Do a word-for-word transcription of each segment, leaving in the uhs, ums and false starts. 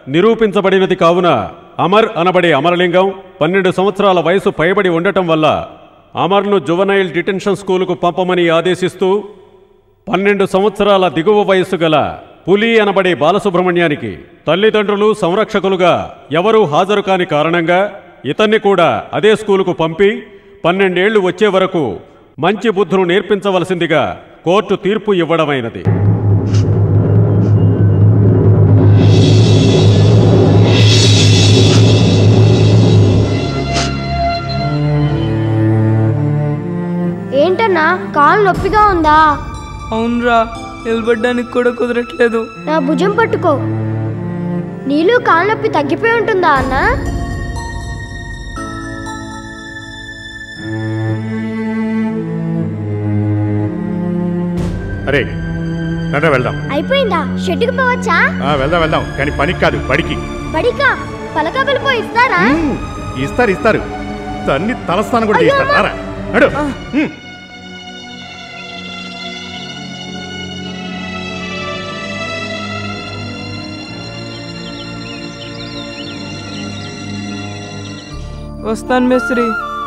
నిరూపించబడినది కావున అమర్ అనబడే అమరలింగం పన్నెండు సంవత్సరాల వయసు పైబడి ఉండటం వల్ల అమర్ను జువనైల్ డిటెన్షన్ స్కూలుకు పంపమని ఆదేశిస్తూ పన్నెండు సంవత్సరాల దిగువ వయస్సు గల పులి అనబడే బాలసుబ్రహ్మణ్యానికి తల్లిదండ్రులు సంరక్షకులుగా ఎవరూ హాజరు కాని కారణంగా ఇతన్ని కూడా అదే స్కూలుకు పంపి పన్నెండేళ్లు వచ్చే వరకు మంచి బుద్ధులు నేర్పించవలసిందిగా కోర్టు తీర్పు ఇవ్వడమైనది. ఏంటన్నా కాలు నొప్పిగా ఉందా? అవునరా, నిలబడ్డానికి కూడా కుదరట్లేదు. నా భుజం పట్టుకో. నీళ్ళు కాలు నొప్పి తగ్గిపోయి ఉంటుందా అన్నా? అరే రండి వెళ్దాం. అయిపోయిందా? షెడ్డుకి పోవచ్చా? వెళ్దాం వెళ్దాం కానీ పనికి కాదు, బడికి. బడికా? పలకా పిలుపు ఇస్తారా? ఇస్తారు ఇస్తారు తన్ని తలస్థానం కూడా ఇస్తారా? అడు వస్తాను మేస్త్రి.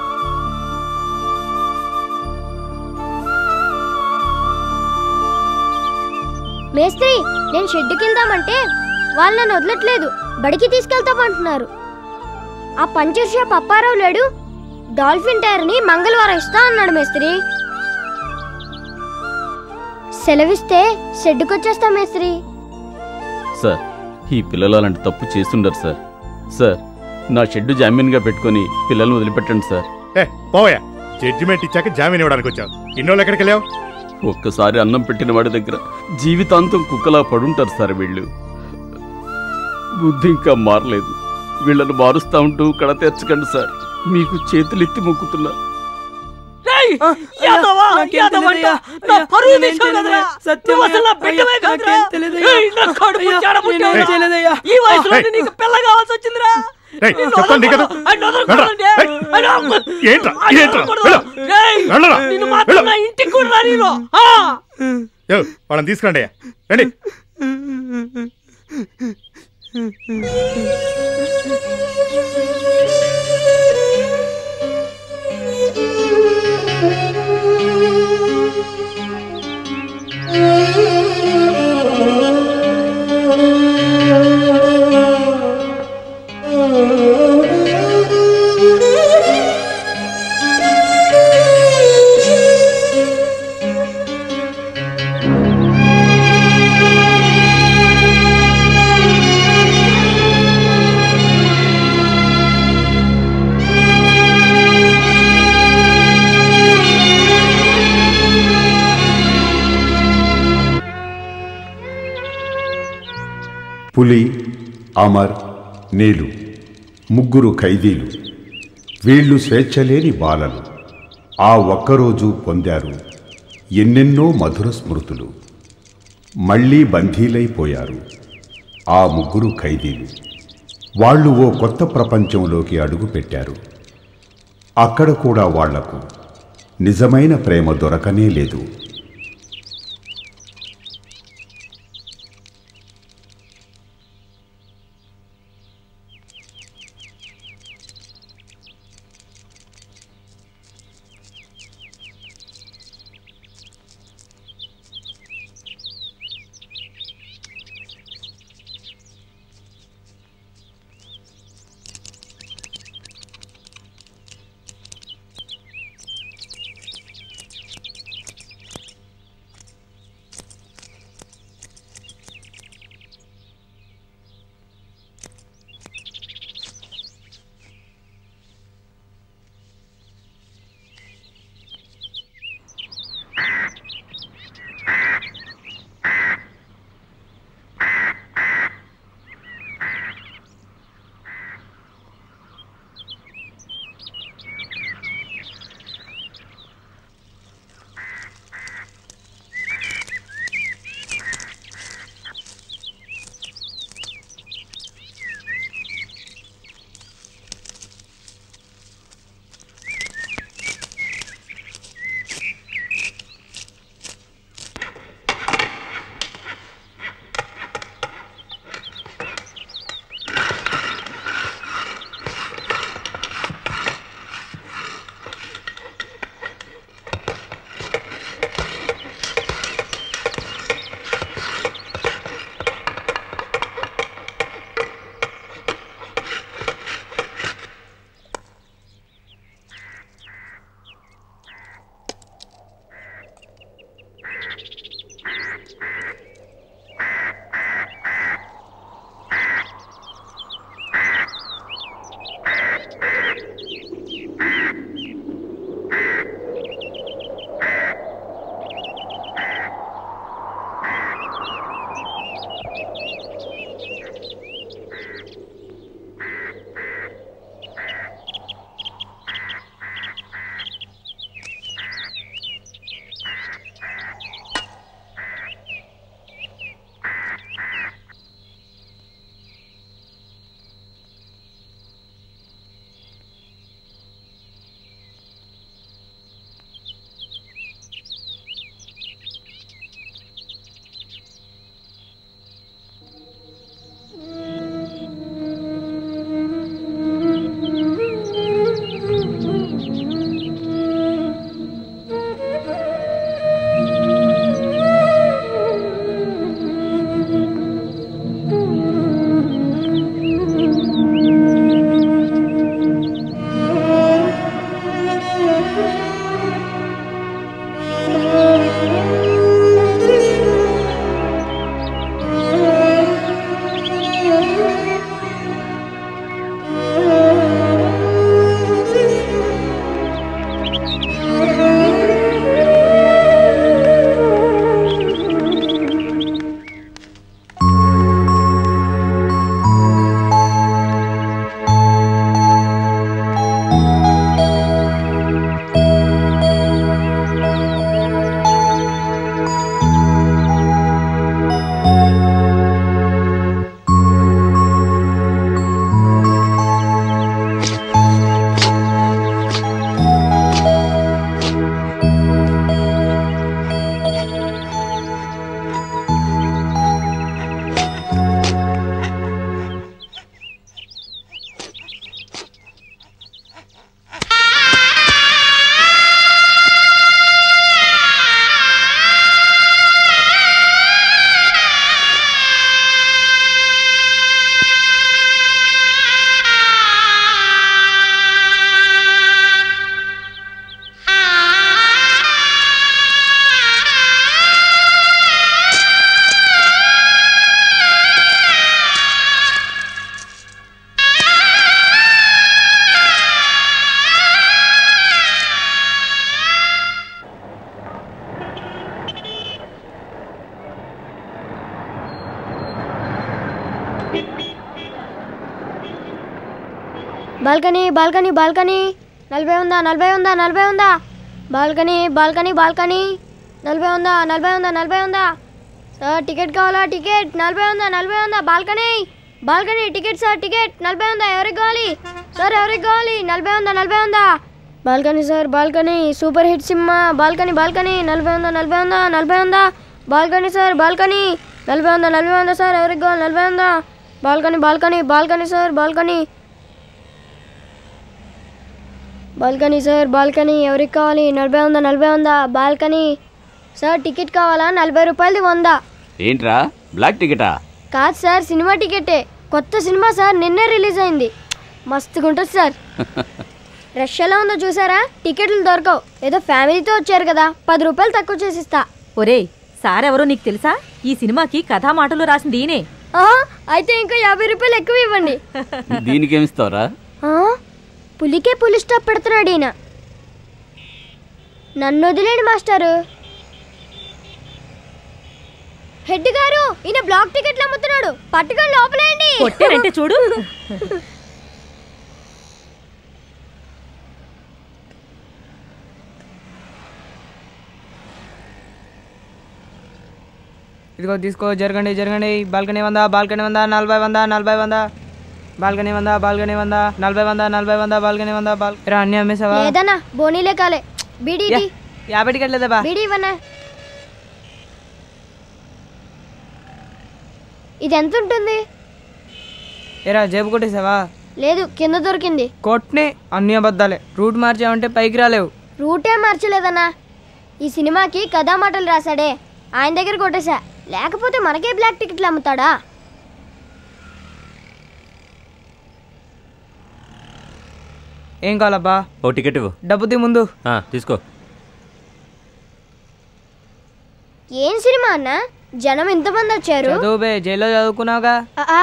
మేస్త్రి, నేను షెడ్డుకి వెళ్దామంటే వాళ్ళు నన్ను వదలట్లేదు, బడికి తీసుకెళ్తామంటున్నారు. ఆ పంచర్ షాప్ అప్పారావు లేడు, డాల్ఫిన్ టైర్ ని మంగళవారం ఇస్తా అన్నాడు మేస్త్రి. సెలవిస్తే షెడ్డుకి వచ్చేస్తా మేస్త్రి. సార్, ఈ పిల్లలు అలాంటి తప్పు చేస్తుండరు సార్. సార్, నా షెడ్డు జామీన్గా పెట్టుకుని పిల్లల్ని వదిలిపెట్టండి సార్. ఏ పోయా, జడ్జిమెంట్ ఇచ్చాక జామీన్ ఇవ్వడానికి వచ్చావు. ఇన్నోళ్ళు ఎక్కడికి వెళ్ళావు? ఒక్కసారి అన్నం పెట్టిన వాడి దగ్గర జీవితాంతం కుక్కలా పడుంటారు సార్ వీళ్ళు. బుద్ధి ఇంకా మారలేదు. వీళ్ళను మారుస్తా ఉంటూ కడ తెచ్చకండి సార్, మీకు చేతులెత్తి మొక్కుతున్నా. వాళ్ళని తీసుకురండి. రండి. పులి, అమర్, నీలు ముగ్గురు ఖైదీలు. వీళ్ళు స్వేచ్ఛలేని బాలలు. ఆ ఒక్కరోజు పొందారు ఎన్నెన్నో మధుర స్మృతులు. మళ్లీ బందీలైపోయారు ఆ ముగ్గురు ఖైదీలు. వాళ్ళు ఓ కొత్త ప్రపంచంలోకి అడుగుపెట్టారు. అక్కడ కూడా వాళ్లకు నిజమైన ప్రేమ దొరకనే లేదు. బాల్కనీ బాల్కనీ బాల్కనీ నలభై ఉందా నలభై ఉందా నలభై ఉందా బాల్కనీ బాల్కనీ బాల్కనీ నలభై ఉందా నలభై ఉందా నలభై ఉందా సార్ టికెట్ కావాలా టికెట్ నలభై ఉందా నలభై ఉందా balcony balcony ticket sir ticket నలభై ఉందా ఎవరికి కావాలి సార్ ఎవరికి కావాలి నలభై ఉందా నలభై ఉందా balcony sir balcony super hit cinema balcony balcony నలభై ఉందా నలభై ఉందా నలభై ఉందా బాల్కనీ సార్ బాల్కనీ నలభై ఉందా నలభై ఉందా సార్ ఎవరికి కావాలి నలభై ఉందా balcony balcony balcony sir balcony balcony sir balcony ఎవరికి కావాలి నలభై ఉందా నలభై ఉందా బాల్కనీ సార్ టికెట్ కావాలా నలభై రూపాయలది వందా ఏంట్రా బ్లాక్ టికెటా? కాదు సార్ సినిమా టికెటే కొత్త సినిమా సార్ నిన్నే రిలీజ్ అయింది మస్తుగా ఉంటుంది సార్ రష్ ఎలా ఉందో చూసారా టికెట్లు దొరకవు ఏదో ఫ్యామిలీతో వచ్చారు కదా పది రూపాయలు తక్కువ చేసిస్తా ఒరేయ్ సార్ ఎవరో నీకు తెలుసా? ఈ సినిమాకి కథా మాటలు రాసింది ఈయనే. అయితే ఇంకా యాభై రూపాయలు ఎక్కువ ఇవ్వండి. దీనికేమిస్తావరా? పులికే పులి స్టాప్ పెడుతున్నాడు ఈయన. నన్ను వదిలేండి మాస్టారు. హెడ్ గారు ఈయన బ్లాక్ టికెట్లు అమ్ముతున్నాడు, పట్టుకొని లోపలేండి. కొట్టారంటే చూడు. ఇదిగో తీసుకో, జరగండి జరగండి. బాల్కనీ వందా, బాల్కనీ వందా, నలభై వందా, నలభై వందా, బాల్కనీ వందా, బాల్కనీ వందా, నలభై వందా, నలభై వందా, బాల్కనీ వందా. బాల్ అన్ని అమ్మేసావా? లేదన్నా, బోనీలే కాలే. బీడీ యాభై టికెట్ లేదా? బీడీ ఇవ్వన్నా. ఇది ఎంత ఉంటుంది? ఏరా జేబు కొట్టేసావా? లేదు, కింద దొరికింది. కొట్నే అన్ని అబద్ధాలే. రూట్ మార్చావంటే పైకి రాలేవు. రూటే మార్చలేదన్నా, ఈ సినిమాకి కథా మాటలు రాశాడే ఆయన దగ్గర కొట్టేశా. లేకపోతే మనకే బ్లాక్ టికెట్లు అమ్ముతాడా? ఏం కావాలబ్బా? ఓ టికెట్ ఇవ్వు. డబ్బు తీ ముందు. తీసుకో. ఏం సినిమా అన్న, జనం ఎంతమంది వచ్చారు? చదువుబే, జైల్లో చదువుకున్నావుగా.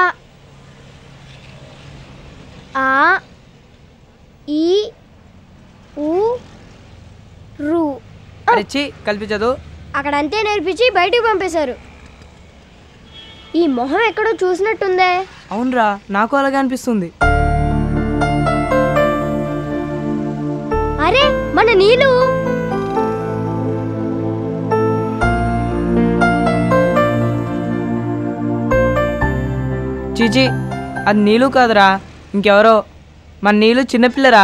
ఆ ఈ ఊ రు అరిచి కలిపి చదువు. అక్కడ అంతే నేర్పించి బయటికి పంపేశారు. ఈ మొహం ఎక్కడో చూసినట్టుందే. అవునరా, నాకు అలాగే అనిపిస్తుంది. అరే మన నీళ్ళు. చీచి, అది నీళ్ళు కాదురా, ఇంకెవరో. మన నీళ్ళు చిన్నపిల్లరా,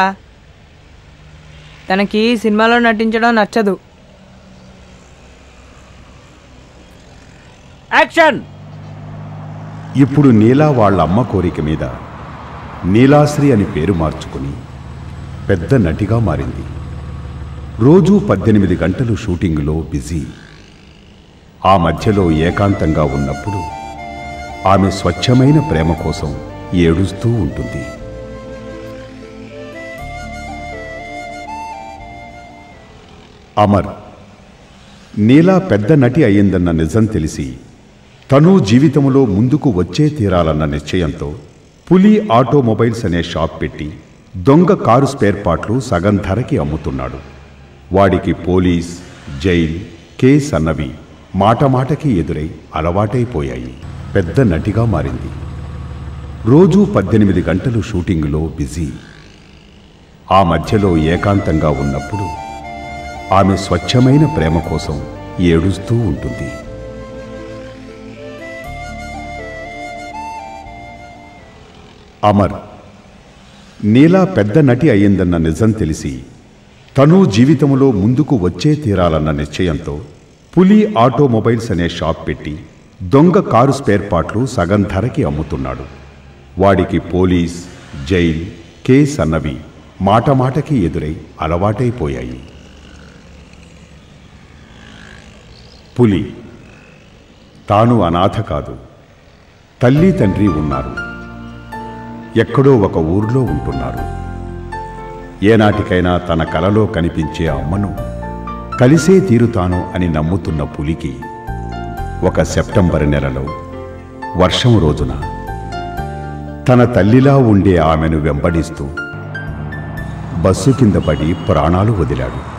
తనకి సినిమాలో నటించడం నచ్చదు. యాక్షన్. ఇప్పుడు నీలా వాళ్ళ అమ్మ కోరిక మీద నీలాశ్రీ అని పేరు మార్చుకుని పెద్ద నటిగా మారింది. రోజూ పద్దెనిమిది గంటలు షూటింగులో బిజీ. ఆ మధ్యలో ఏకాంతంగా ఉన్నప్పుడు ఆమె స్వచ్ఛమైన ప్రేమ కోసం ఏడుస్తూ ఉంటుంది. అమర్ నీలా పెద్ద నటి అయ్యిందన్న నిజం తెలిసి తను జీవితంలో ముందుకు వచ్చే తీరాలన్న నిశ్చయంతో పులి ఆటోమొబైల్స్ అనే షాప్ పెట్టి దొంగ కారు స్పేర్ పార్ట్లు సగం ధరకి అమ్ముతున్నాడు. వాడికి పోలీస్, జైల్, కేస్ అన్నవి మాట మాటకి ఎదురై అలవాటైపోయాయి. పెద్ద నటిగా మారింది. రోజూ పద్దెనిమిది గంటలు షూటింగులో బిజీ. ఆ మధ్యలో ఏకాంతంగా ఉన్నప్పుడు ఆమె స్వచ్ఛమైన ప్రేమ కోసం ఏడుస్తూ ఉంటుంది. అమర్ నీలా పెద్ద నటి అయ్యిందన్న నిజం తెలిసి తను జీవితంలో ముందుకు వచ్చే తీరాలన్న నిశ్చయంతో పులి ఆటోమొబైల్స్ అనే షాప్ పెట్టి దొంగ కారు స్పేర్ పార్ట్లు సగం ధరకి అమ్ముతున్నాడు. వాడికి పోలీస్, జైల్, కేస్ అన్నవి మాట మాటకి ఎదురై అలవాటైపోయాయి. పులి తాను అనాథ కాదు, తల్లి తండ్రి ఉన్నారు. ఎక్కడో ఒక ఊర్లో ఉంటున్నారు. ఏనాటికైనా తన కలలో కనిపించే అమ్మను కలిసే తీరుతాను అని నమ్ముతున్న పులికి ఒక సెప్టెంబర్ నెలలో వర్షం రోజున తన తల్లిలా ఉండే ఆమెను వెంబడిస్తూ బస్సు కింద పడి ప్రాణాలు వదిలాడు.